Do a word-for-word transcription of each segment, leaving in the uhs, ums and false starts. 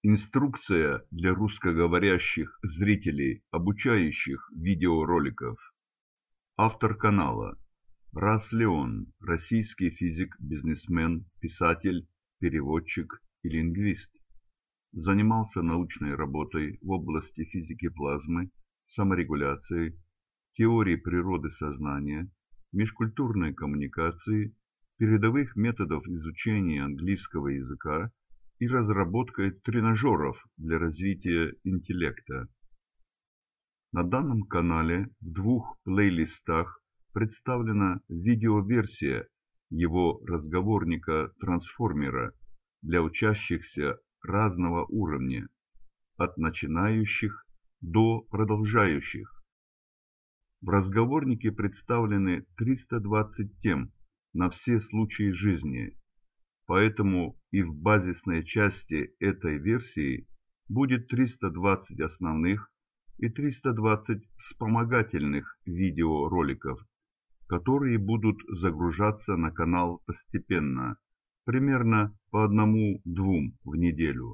Инструкция для русскоговорящих зрителей обучающих видеороликов. Автор канала Рас Леон, российский физик, бизнесмен, писатель, переводчик и лингвист. Занимался научной работой в области физики плазмы, саморегуляции, теории природы сознания, межкультурной коммуникации, передовых методов изучения английского языка и разработкой тренажеров для развития интеллекта. На данном канале в двух плейлистах представлена видеоверсия его разговорника-трансформера для учащихся разного уровня, от начинающих до продолжающих. В разговорнике представлены триста двадцать тем на все случаи жизни, поэтому и в базисной части этой версии будет триста двадцать основных и триста двадцать вспомогательных видеороликов, которые будут загружаться на канал постепенно, примерно по одному-двум в неделю.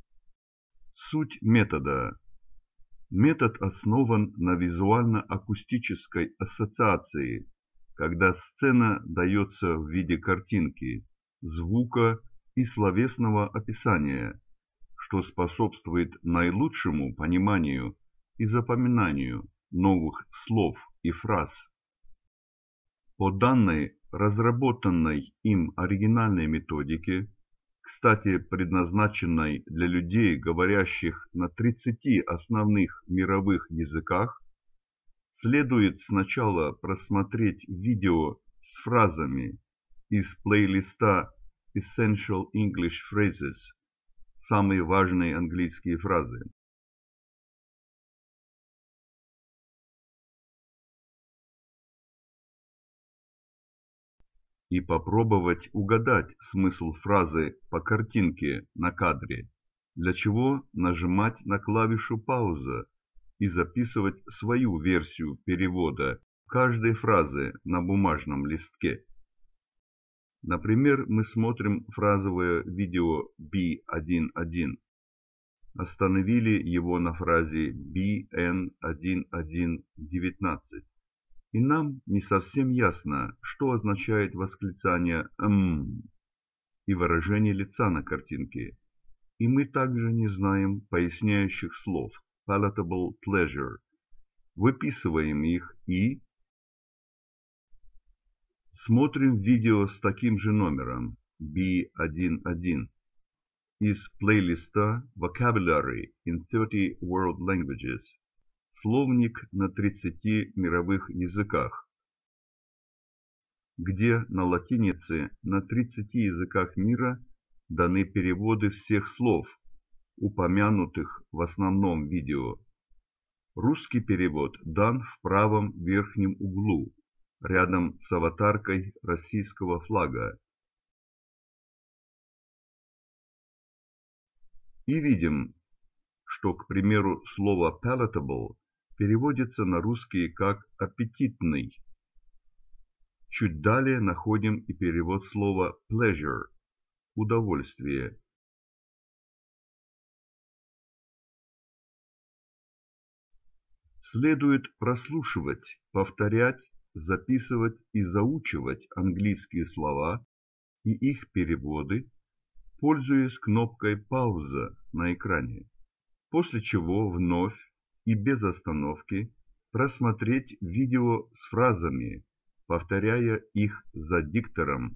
Суть метода. Метод основан на визуально-акустической ассоциации, когда сцена дается в виде картинки, звука и словесного описания, что способствует наилучшему пониманию и запоминанию новых слов и фраз. По данной разработанной им оригинальной методике, кстати, предназначенной для людей, говорящих на тридцати основных мировых языках, следует сначала просмотреть видео с фразами из плейлиста Essential English Phrases, самые важные английские фразы. И попробовать угадать смысл фразы по картинке на кадре, для чего нажимать на клавишу «Пауза» и записывать свою версию перевода каждой фразы на бумажном листке. Например, мы смотрим фразовое видео би один один. Остановили его на фразе би эн один один девятнадцать. И нам не совсем ясно, что означает восклицание «мм» и выражение лица на картинке. И мы также не знаем поясняющих слов palatable pleasure. Выписываем их и смотрим видео с таким же номером би один один из плейлиста Vocabulary in thirty World Languages. Словник на тридцати мировых языках, где на латинице на тридцати языках мира даны переводы всех слов, упомянутых в основном видео. Русский перевод дан в правом верхнем углу, рядом с аватаркой российского флага. И видим, что, к примеру, слово palatable переводится на русский как «аппетитный». Чуть далее находим и перевод слова pleasure – «удовольствие». Следует прослушивать, повторять, записывать и заучивать английские слова и их переводы, пользуясь кнопкой «Пауза» на экране, после чего вновь и без остановки просмотреть видео с фразами, повторяя их за диктором.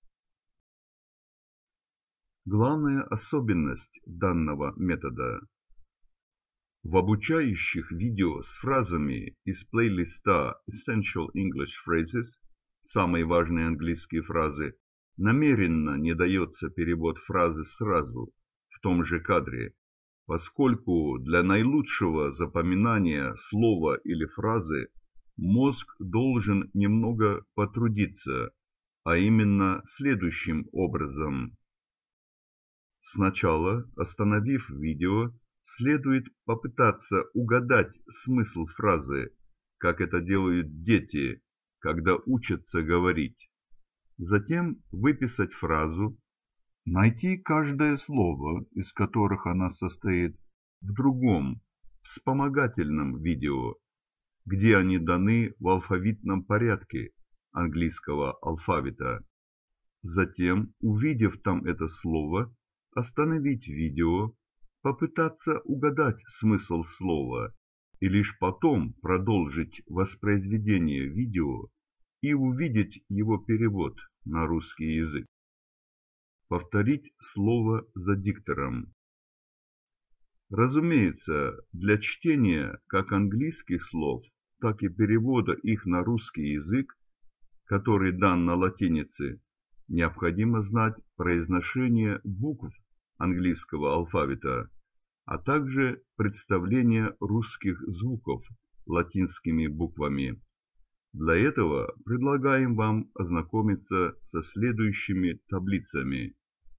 Главная особенность данного метода. В обучающих видео с фразами из плейлиста Essential English Phrases, самые важные английские фразы, намеренно не дается перевод фразы сразу, в том же кадре, поскольку для наилучшего запоминания слова или фразы мозг должен немного потрудиться, а именно следующим образом. Сначала, остановив видео, следует попытаться угадать смысл фразы, как это делают дети, когда учатся говорить. Затем выписать фразу, Найти каждое слово, из которых она состоит, в другом, вспомогательном видео, где они даны в алфавитном порядке английского алфавита. Затем, увидев там это слово, остановить видео, попытаться угадать смысл слова и лишь потом продолжить воспроизведение видео и увидеть его перевод на русский язык. Повторить слово за диктором. Разумеется, для чтения как английских слов, так и перевода их на русский язык, который дан на латинице, необходимо знать произношение букв английского алфавита, а также представление русских звуков латинскими буквами. Для этого предлагаем вам ознакомиться со следующими таблицами.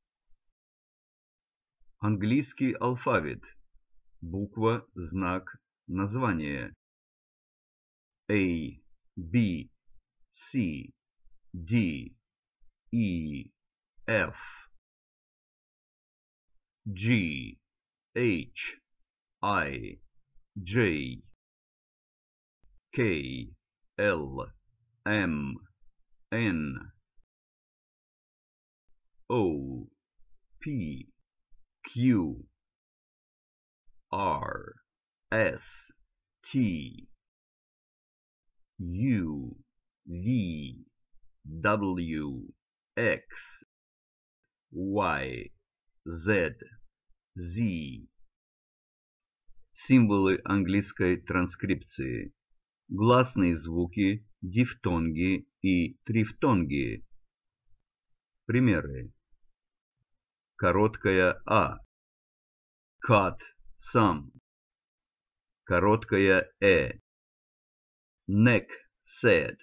Английский алфавит. Буква, знак, название. A, B, C, D, E, F, G, H, I, J, K, L, M, N, O, P, Q, R, S, T, U, V, W, X, Y, Z, Z. Символы английской транскрипции. Гласные звуки, дифтонги и трифтонги. Примеры. Короткая А. Cut, some. Короткая Э. Neck, said.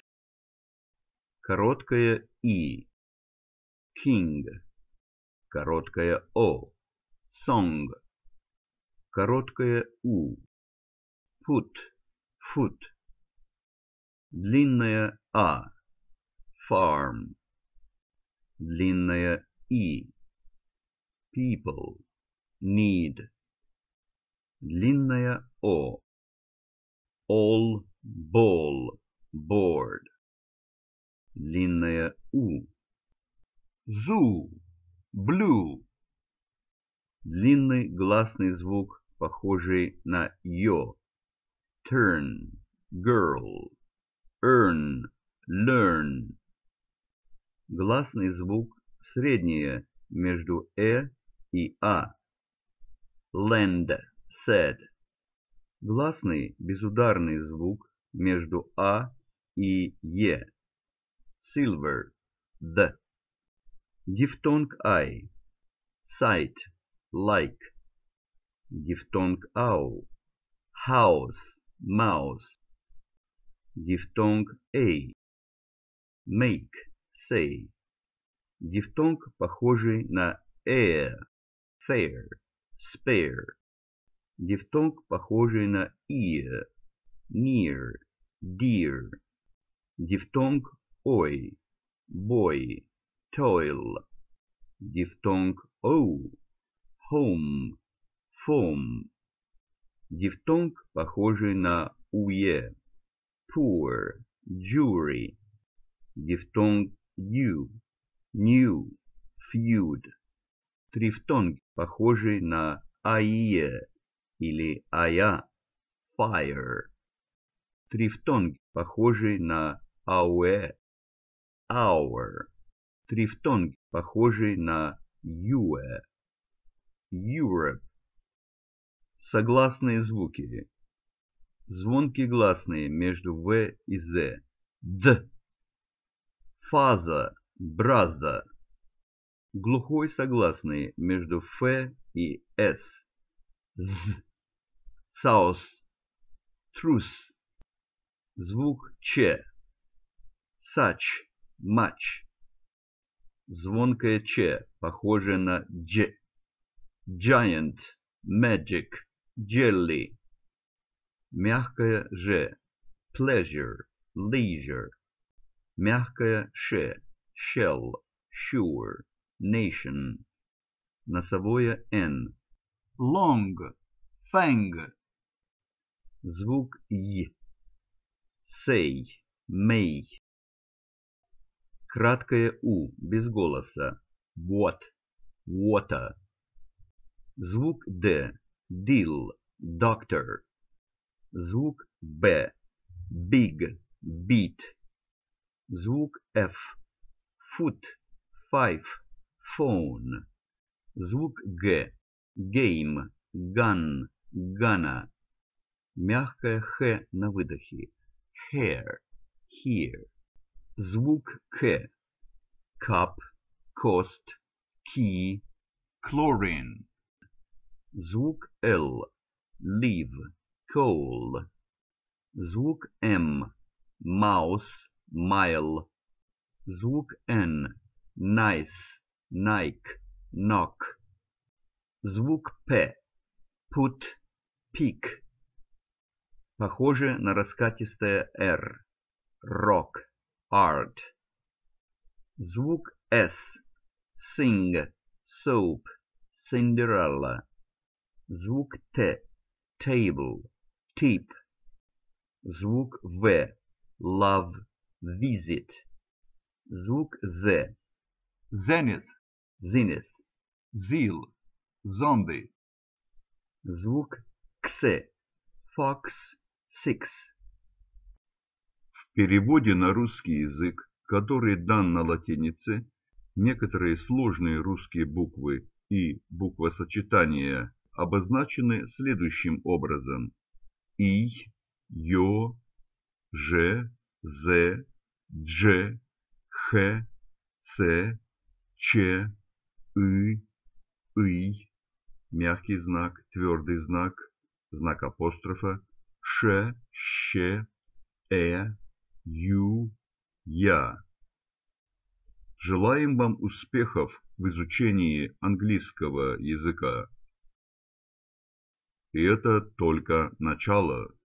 Короткая И. King. Короткая О. Song. Короткая У. Put, foot. Длинная А. Farm. Длинная И. People. Need. Длинная О. All, ball, board. Длинная У. Zoo, blue. Длинный гласный звук, похожий на Ё. Turn, girl. Earn, learn. Гласный звук среднее между Э и А. Lend, said. Гласный безударный звук между А и Е. Silver, the. Дифтонг I. Sight, like. Дифтонг Ау. House, mouse. Дифтонг A. Make, say. Дифтонг, похожий на air, fair, spare. Дифтонг, похожий на ear, near, dear. Дифтонг ой, boy, toil. Дифтонг оу, home, foam. Дифтонг, похожий на уе, poor, jury. Дифтонг ю, new, feud. Трифтонг, похожий на аие или ая, fire. Трифтонг, похожий на ауэ, hour. Трифтонг, похожий на юэ, Europe. Согласные звуки. Звонкие гласные между В и З. Д. Father, brother. Глухой согласный между Ф и С. З. South, truth. Звук Ч. Such, much. Звонкое Ч, похоже на Дж. Giant, magic, jelly. Мягкое Ж. Pleasure, leisure. Мягкое Ш. Shell, sure, nation. носовое Н. long, fang, Звук Й. Say, may. Краткое У, без голоса. What, water. Звук Д. Dill, doctor. Звук Б. Big, beat. Звук Ф. Foot, five, phone. Звук Г. Game, gun, gonna. Мягкое Х на выдохе. Hair, here. Звук К. Cup, cost, key, chlorine. Звук Л. Leave, coal. Звук М. Mouse, mile. Звук Н. Nice, Nike, knock. Звук П. Put, pick. Похоже на раскатистое Р. Rock, art. Звук С. Sing, soap, Cinderella. Звук Т. Table, tip. Звук В. Love, visit. Звук З. Zenith, Zenith. zeal, zombie. Звук Кс. Fox, six. В переводе на русский язык, который дан на латинице, некоторые сложные русские буквы и буквосочетания обозначены следующим образом: И, Ё, Ж, З, Дж, Х, Ц, Ч, И, Ый, мягкий знак, твердый знак, знак апострофа, Ш, Щ, Э, Ю, Я. Желаем вам успехов в изучении английского языка. И это только начало.